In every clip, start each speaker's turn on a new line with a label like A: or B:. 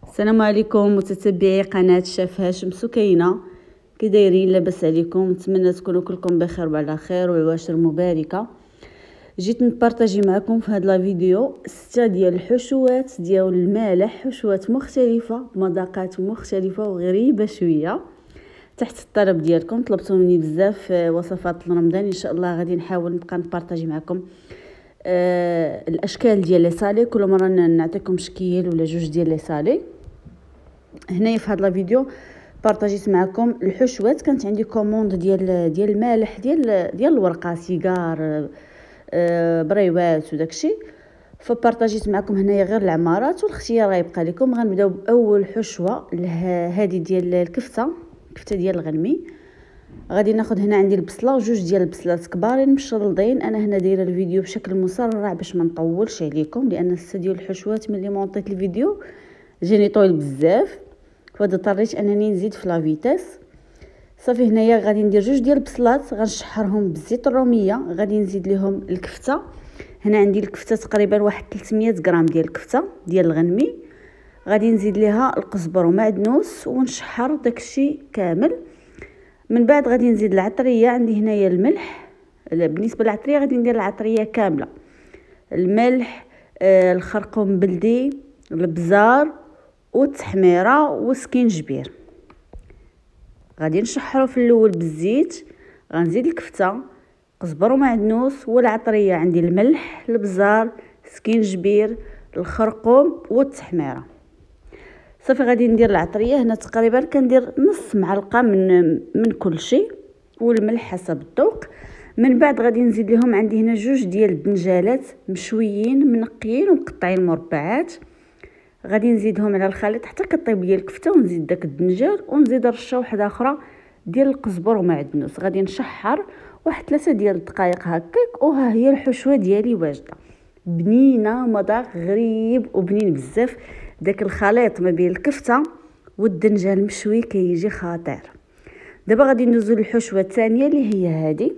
A: السلام عليكم متتبعي قناه شاف هاشم سكينه. كي دايرين؟ لاباس عليكم؟ نتمنى تكونوا كلكم بخير وعلى خير وعواشر مباركه. جيت نبارطاجي معكم في هذا الفيديو 6 ديال الحشوات ديال المالح، حشوات مختلفه بمذاقات مختلفه وغريبه شويه تحت الطلب ديالكم. طلبتوا مني بزاف وصفات رمضان، ان شاء الله غادي نحاول نبقى نبارطاجي معكم الاشكال ديال لي صالي. كل مره نعطيكم شكل ولا جوج ديال لي صالي. هنايا في هذا الفيديو بارطاجيت معكم الحشوات. كانت عندي كوموند ديال المالح ديال الورقه سيجار بريوات وداكشي، فبارطاجيت معكم هنايا غير العمارات والاختيار غيبقى لكم. غنبداو باول حشوه هذه ديال الكفته ديال الغنمي. غادي ناخذ هنا عندي البصله وجوج ديال البصلات كبارين مشلضين. انا هنا دايره الفيديو بشكل مسرع باش ما نطولش عليكم، لان السد ديال الحشوات ملي مونطيت الفيديو جاني طويل بزاف، فاضطريت انني نزيد في لا فيتاس. صافي هنايا غادي ندير جوج ديال البصلات غنشحرهم بالزيت الروميه. غادي نزيد لهم الكفته. هنا عندي الكفته تقريبا واحد 300 غرام ديال الكفته ديال الغنمي. غادي نزيد ليها القزبر ومعدنوس ونشحر داكشي كامل. من بعد غادي نزيد العطريه. عندي هنايا الملح. بالنسبه للعطريه غادي ندير العطريه كامله، الملح، الخرقوم بلدي، البزار والتحميره وسكينجبير. غادي نشحرو في الاول بالزيت. غنزيد الكفته، قزبر ومعدنوس والعطريه. عندي الملح، البزار، سكينجبير، الخرقوم والتحميره. صافي غادي ندير العطريه. هنا تقريبا كندير نص معلقه من كل شيء، والملح حسب الذوق. من بعد غادي نزيد لهم عندي هنا جوج ديال الدنجالات مشويين منقيين ومقطعين مربعات. غادي نزيدهم على الخليط حتى كطيب ليا الكفته، ونزيد داك الدنجال ونزيد رشه واحده اخرى ديال القزبر ومعدنوس. غادي نشحر واحد 3 ديال الدقائق هكاك، وها هي الحشوه ديالي واجده. بنينه، مذاق غريب وبنين بزاف. داك الخليط ما بين الكفته والدنجال المشوي كيجي خطير. دابا غادي ندوزو للحشوه الثانيه اللي هي هذه،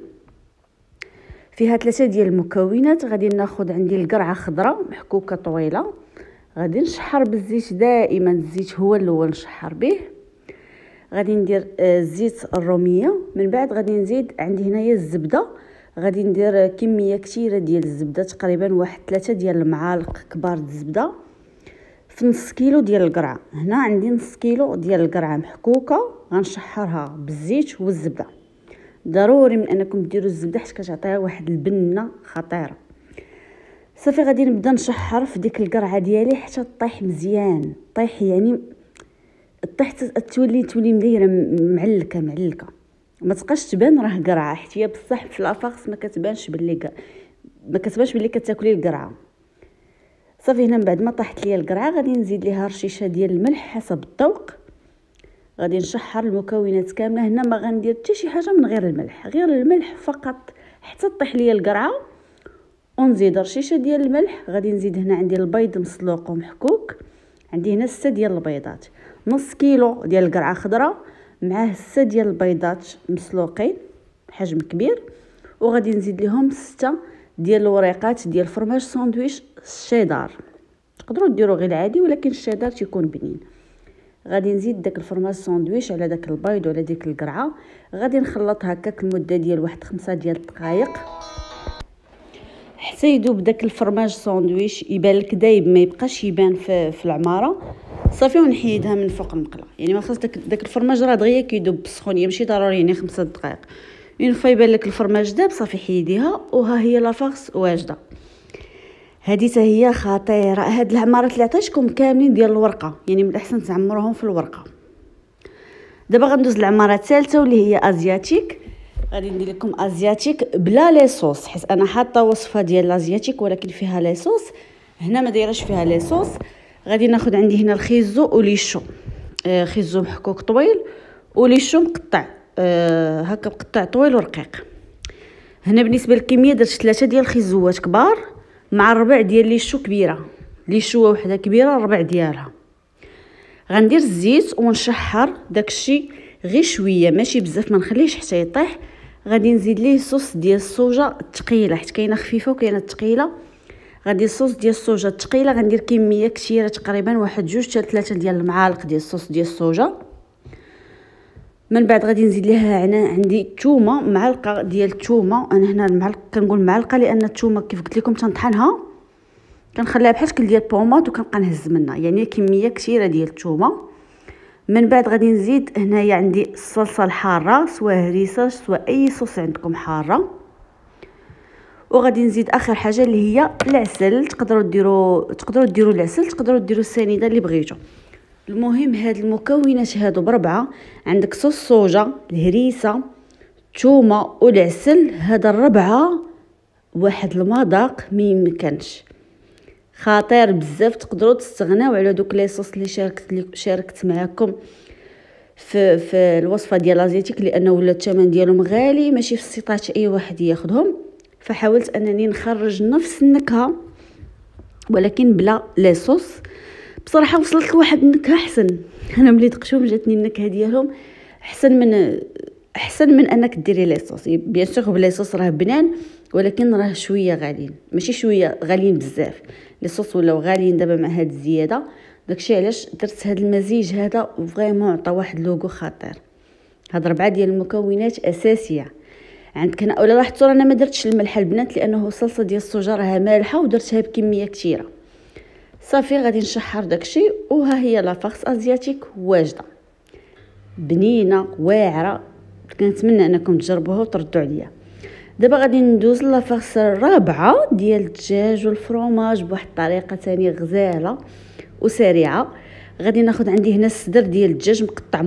A: فيها 3 ديال المكونات. غادي ناخذ عندي القرعه خضراء محكوكه طويله. غادي نشحر بالزيت، دائما الزيت هو الاول نشحر به. غادي ندير زيت الروميه. من بعد غادي نزيد عندي هنايا الزبده. غادي ندير كميه كثيره ديال الزبده، تقريبا واحد 3 ديال المعالق كبار د الزبده في نص كيلو ديال القرعه. هنا عندي نص كيلو ديال القرعه محكوكه غنشحرها بالزيت والزبده. ضروري من انكم ديروا الزبده حيت كتعطيها واحد البنه خطيره. صافي غادي نبدا نشحر في ديك القرعه ديالي حتى طيح مزيان. طيح يعني طيح تولي مديره معلكه ما تبقاش تبان راه قرعه، حيت هي بصح في الافاقس ما كتبانش باللي كتاكلي القرعه. صافي هنا من بعد ما طاحت ليا القرعه غادي نزيد ليها رشيشه ديال الملح حسب الذوق. غادي نشحر المكونات كامله. هنا ما غندير حتى شي حاجه من غير الملح، غير الملح فقط حتى طيح ليا القرعه، ونزيد رشيشه ديال الملح. غادي نزيد هنا عندي البيض مسلوق ومحكوك. عندي هنا 6 ديال البيضات، نص كيلو ديال القرعه خضراء معاه 6 ديال البيضات مسلوقين حجم كبير. وغادي نزيد لهم 6 ديال الوريقات ديال فرماج ساندويش الشيدار. تقدروا ديروا غير العادي، ولكن الشيدار تيكون بنين. غادي نزيد داك الفرماج ساندويش على داك البيض وعلى ديك القرعه. غادي نخلط هكاك المده ديال واحد 5 ديال الدقائق حتى يذوب داك الفرماج ساندويش، يبان لك دايب ما يبقاش يبان في العماره. صافي ونحيدها من فوق المقله. يعني ما خاص داك الفرماج راه دغيا كيذوب بالسخونيه، ماشي ضروري يعني 5 دقائق. اون فوا يبان لك الفرماج داب صافي حيديها، وها هي لافاغس واجده. هذه حتى هي خطيره. هاد العمارات اللي عطيتكم كاملين ديال الورقه، يعني من الاحسن تعمروهم في الورقه. دابا غندوز للعماره الثالثه واللي هي ازياتيك. غادي ندير لكم ازياتيك بلا لي صوص، حيت انا حاطه وصفه ديال الازياتيك ولكن فيها لي صوص. هنا ما دايرش فيها لي صوص. غادي ناخذ عندي هنا الخيزو وليشو، خيزو محكوك طويل وليشو مقطع هكا مقطع طويل ورقيق. هنا بالنسبه للكميه درت 3 ديال الخيزوات كبار مع ربع ديال ليشو كبيره، ليشوه وحده كبيره ربع ديالها. غندير الزيت ونشحر داكشي غير شويه ماشي بزاف، ما نخليهش حتى يطيح. غادي نزيد ليه صوص ديال الصوجه الثقيله، حيت كاينه خفيفه وكاينه ثقيله. غادي الصوص ديال الصوجه ثقيله، غندير كميه كثيره تقريبا واحد 2 حتى 3 ديال المعالق ديال الصوص ديال الصوجه. من بعد غادي نزيد ليها هنا عندي الثومه، معلقه ديال الثومه. انا هنا المعلقه كنقول معلقه لان الثومه كيف قلت لكم تنطحنها كنخليها بحال شكل ديال البوماط وكنبقى نهز منها، يعني كميه كثيره ديال الثومه. من بعد غادي نزيد هنايا عندي الصلصه الحاره، سواء هريسه سواء اي صوص عندكم حاره. وغادي نزيد اخر حاجه اللي هي العسل. تقدروا ديروا العسل، تقدروا ديروا السنيده اللي بغيتو. المهم هاد المكونات هادو بربعه، عندك صوص صوجه، الهريسه، الثومه والعسل، هذا الربعه واحد المذاق ما يمكنش، خطير بزاف. تقدروا تستغناو على دوك لي صوص اللي شاركت معكم في الوصفه ديال لازيتيك، لانه ولا الثمن ديالهم غالي ماشي في استطاعه اي واحد ياخذهم. فحاولت انني نخرج نفس النكهه ولكن بلا لي صوص. بصراحه وصلت لواحد النكهه احسن. انا ملي دقتهم جاتني النكهه ديالهم احسن من انك ديري لي صوص. بيان سور بلي صوص راه بنان ولكن راه شويه غاليين، ماشي شويه غاليين بزاف. لي صوص ولاو غاليين دابا مع هاد الزياده، داكشي علاش درت هاد المزيج هذا فريمون عطى واحد لوغو خطير. هاد 4 ديال المكونات اساسيه عندك هنا. ولا لاحظتوا انا ما درتش الملح البنات لانه الصلصه ديال الصوجه راها مالحه ودرتها بكميه كثيره. صافي غادي نشحر داكشي وها هي لافارس ازياتيك واجده بنينه واعره. كنتمنى انكم تجربوها وتردوا عليا. دابا غادي ندوز لافارس الرابعه ديال الدجاج والفرomاج بواحد الطريقه ثانيه غزاله وسريعه. غادي ناخذ عندي هنا الصدر ديال الدجاج مقطع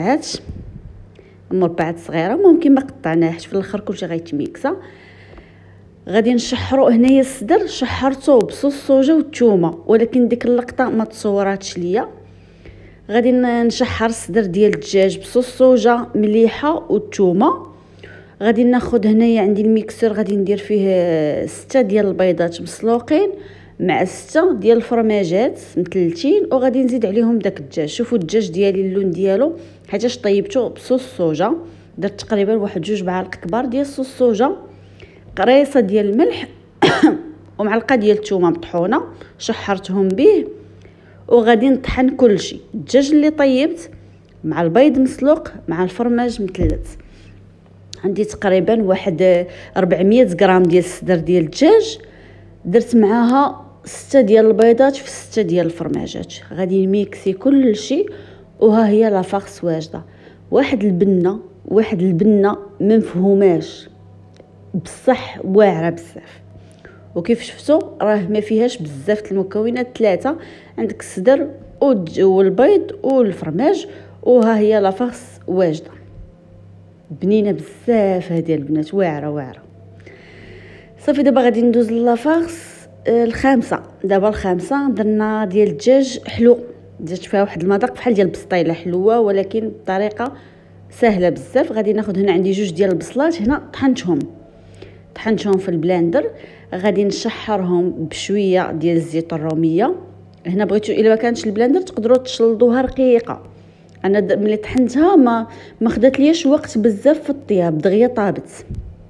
A: مربعات صغيره، ممكن ما قطعناهش في الاخر كلشي غيتميكسا. غادي نشحروا هنايا الصدر، شحرته بصوص الصوجه والثومه ولكن ديك اللقطه ما تصوراتش ليا. غادي نشحر الصدر ديال الدجاج بصوص الصوجه مليحه والثومه. غادي ناخذ هنايا عندي الميكسور، غادي ندير فيه 6 ديال البيضات مسلوقين مع 6 ديال الفرماجات مثلثين، وغادي نزيد عليهم داك الدجاج. شوفوا الدجاج ديالي اللون ديالو حاجه طيبته بصوص الصوجه. درت تقريبا واحد 2 معالق كبار ديال صوص الصوجه، قريصه ديال الملح ومعلقه ديال الثومه مطحونه شحرتهم به. وغادي نطحن كلشي، الدجاج اللي طيبت مع البيض مسلوق مع الفرماج مثلث. عندي تقريبا واحد 400 غرام ديال الصدر ديال الدجاج، درت معاها 6 ديال البيضات في 6 ديال الفرماجات. غادي نميكسي كلشي وها هي لافارس واجده. واحد البنه ما مفهوماش بصح واعره بزاف. وكيف شفتوا راه ما فيهاش بزاف المكونات، 3 عندك الصدر والبيض والفرماج، وها هي لافارس واجده بنينه بزاف. هذه البنات واعره. صافي دابا غادي ندوز لافارس الخامسه. دابا الخامسه درنا ديال الدجاج حلو، درت فيها واحد المذاق بحال ديال البسطيله حلوه ولكن بطريقه سهله بزاف. غادي ناخذ هنا عندي 2 ديال البصلات، هنا طحنتهم في البلاندر. غادي نشحرهم بشويه ديال الزيت الروميه. هنا بغيتو الا ما كانش البلاندر تقدروا تشلضوها رقيقه. انا ملي طحنتها ما خدات ليش وقت بزاف في الطياب، دغيا طابت.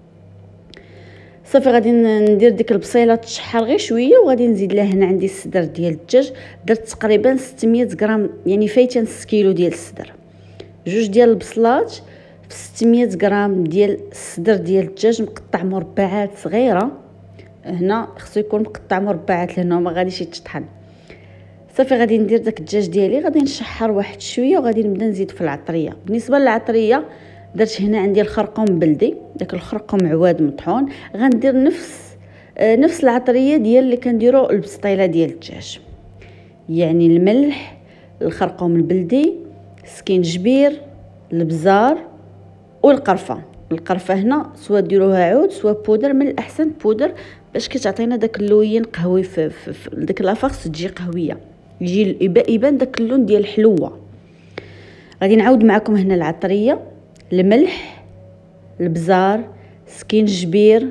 A: صافي غادي ندير ديك البصيله تشحر غير شويه وغادي نزيد لها هنا عندي الصدر ديال الدجاج. درت تقريبا 600 غرام، يعني فايته نص كيلو ديال الصدر. 2 ديال البصلات في 600 غرام ديال الصدر ديال الدجاج مقطع مربعات صغيره. هنا خصو يكون مقطع مربعات لانه ما غاديش يتطحن. صافي غادي ندير داك الدجاج ديالي، غادي نشحر واحد شويه وغادي نبدا نزيد في العطريه. بالنسبه للعطريه درت هنا عندي الخرقوم بلدي، داك الخرقوم عواد مطحون. غندير نفس العطريه ديال اللي كنديروا البسطيله ديال الدجاج، يعني الملح، الخرقوم البلدي، سكينجبير، البزار والقرفه. القرفه هنا سواء ديروها عود سواء بودر، من الاحسن بودر باش كتعطينا داك اللوين قهوي في داك لافارس تجي قهويه، يجي يبان داك اللون ديال الحلوه. غادي نعاود معكم هنا العطريه، الملح، البزار، سكينجبير،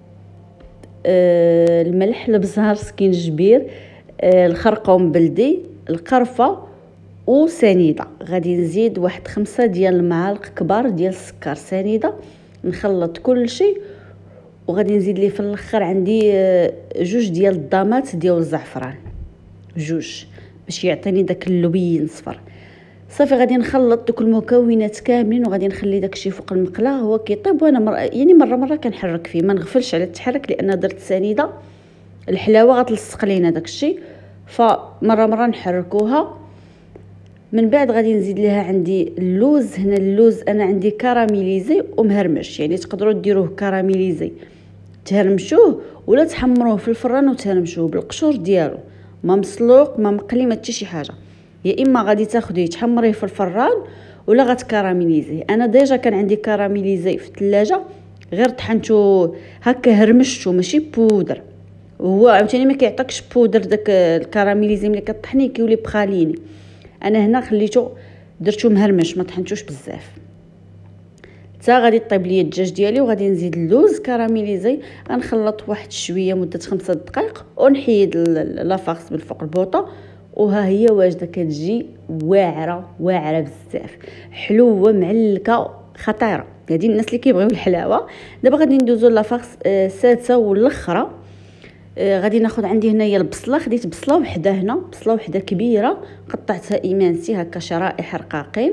A: الملح، البزار، سكينجبير، الخرقوم بلدي، القرفه وسنيده. غادي نزيد واحد 5 ديال المعالق كبار ديال السكر سنيده. نخلط كل شيء وغادي نزيد ليه في الاخر عندي جوج ديال الضامات ديال الزعفران، جوج باش يعطيني داك اللبين صفر. صافي غادي نخلط دوك المكونات كاملين وغادي نخلي داكشي فوق المقله هو كيطيب، وانا يعني مره كنحرك فيه، ما نغفلش على التحرك لان درت سنيده الحلاوه غتلصق لينا داكشي، فمره نحركوها. من بعد غادي نزيد ليها عندي اللوز. هنا اللوز انا عندي كراميليزي ومهرمش، يعني تقدروا ديروه كراميليزي تهرمشوه ولا تحمروه في الفران وتهرمشوه بالقشور ديالو، ما مسلوق ما مقلي ما حتى شي حاجه. يا اما غادي تاخديه تحمريه في الفران ولا غتكراميليزيه. انا ديجا كان عندي كراميليزي في الثلاجه، غير طحنتو هكا هرمشتو ماشي بودر، وهو عاوتاني ما كيعطيكش بودر داك الكراميليزي ملي كطحنيه كيولي بخاليني. انا هنا خليته درتو مهرمش ما طحنتوش بزاف. حتى غادي طيب لي الدجاج ديالي وغادي نزيد اللوز كراميليزي، غنخلط واحد شويه مده 5 دقائق ونحيد لافاغس من فوق البوطه. وها هي واجده كتجي واعره بزاف، حلوه معلكه خطيره. هذه الناس اللي كيبغيو الحلاوه. دابا غادي ندوزو لافاغس السادسه والاخرى. غادي ناخذ عندي هنايا البصله، خديت بصله وحده، هنا بصله وحده كبيره قطعتها ايمانسي هكا شرائح رقاقين.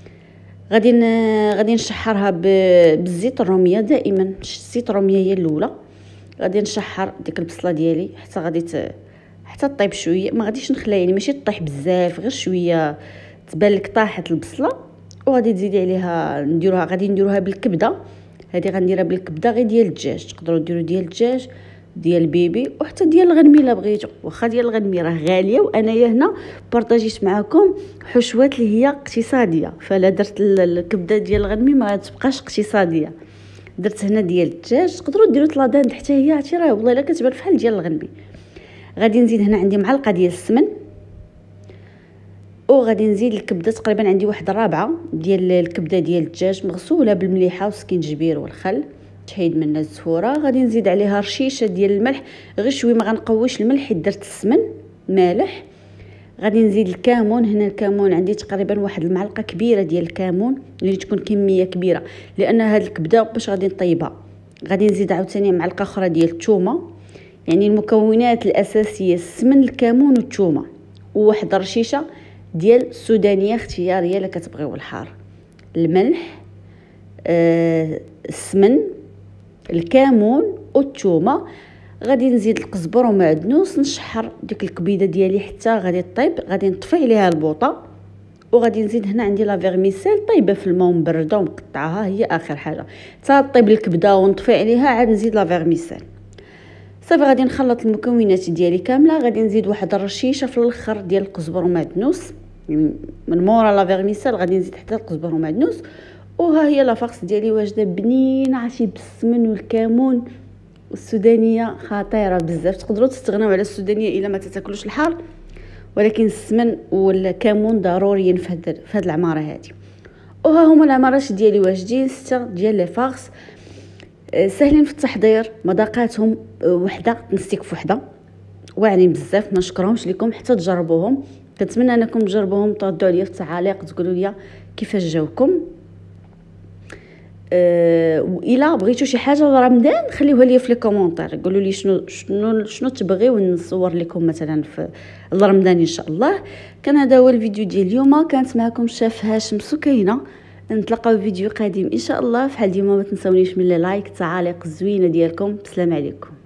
A: غادي نشحرها بالزيت الروميه. دائما الزيت الروميه هي الاولى. غادي نشحر ديك البصله ديالي حتى حتى طيب شويه، ما غاديش نخليها يعني ماشي طيح بزاف، غير شويه تبان لك طاحت البصله. وغادي تزيدي عليها غادي نديروها بالكبده. هذه غنديرها بالكبده غير ديال الدجاج، تقدروا ديروا ديال الدجاج ديال البيبي وحتى ديال الغنمي الا بغيتو، واخا ديال الغنمي راه غاليه وانايا هنا بارطاجيت معكم حشوات اللي هي اقتصاديه، فلا درت الكبده ديال الغنمي ما تبقاش اقتصاديه، درت هنا ديال الدجاج. تقدروا ديروا طلادان حتى هي عرفتي راه والله الا كتبان بحال ديال الغنمي. غادي نزيد هنا عندي معلقه ديال السمن، وغادي نزيد الكبده تقريبا عندي واحد رابعه ديال الكبده ديال الدجاج مغسوله بالمليحه وسكينجبير والخل تحيد منها الزفوره. غادي نزيد عليها رشيشه ديال الملح، غير شويه ما غنقويش الملح حيت درت السمن مالح. غادي نزيد الكمون. هنا الكمون عندي تقريبا واحد المعلقه كبيره ديال الكمون اللي تكون كميه كبيره لان هاد الكبده باش غادي نطيبها. غادي نزيد عاوتاني معلقه اخرى ديال الثومه. يعني المكونات الاساسيه السمن الكمون والثومه وواحد رشيشه ديال السودانيه اختياريه الا كتبغيو الحار. الملح، السمن، الكمون والثومه. غادي نزيد القزبر ومعدنوس. نشحر ديك الكبيده ديالي حتى غادي طيب. غادي نطفي عليها البوطه وغادي نزيد هنا عندي لا فيرميسيل طيبه في الماء مبرده ومقطعها، هي اخر حاجه. حتى طيب الكبده ونطفي عليها عاد نزيد لا فيرميسيل. صافي غادي نخلط المكونات ديالي كامله. غادي نزيد واحد الرشيشه في الاخر ديال القزبر ومعدنوس، من مورا لا فيرميسيل غادي نزيد حتى القزبر ومعدنوس. وها هي لافاغس ديالي واجده بنينه عرفتي بالسمن والكمون والسودانيه خطيره بزاف. تقدروا تستغناو على السودانيه الا ما تاكلوش الحار، ولكن السمن والكمون ضروريين في هاد العماره هذه. وها هما العمارات ديالي واجدين 6 ديال لي فاغس سهلين في التحضير، مذاقاتهم وحده نستيك وحده واعرين بزاف. ما نشكرهمش لكم حتى تجربوهم. كنتمنى انكم تجربوهم تردوا عليا في التعاليق تقولوا لي كيفاش جاوكم. والا بغيتوا شي حاجه لرمضان خليوها لي في لي كومونتير، قولوا لي شنو تبغيو نصور لكم مثلا في رمضان ان شاء الله. كان هذا هو الفيديو ديال اليوم. كانت معكم الشيف هاشم سكينه. نتلاقاو في فيديو قادم ان شاء الله. فحال ديما ما تنساونيش من لايك التعاليق الزوينه ديالكم. بسلام عليكم.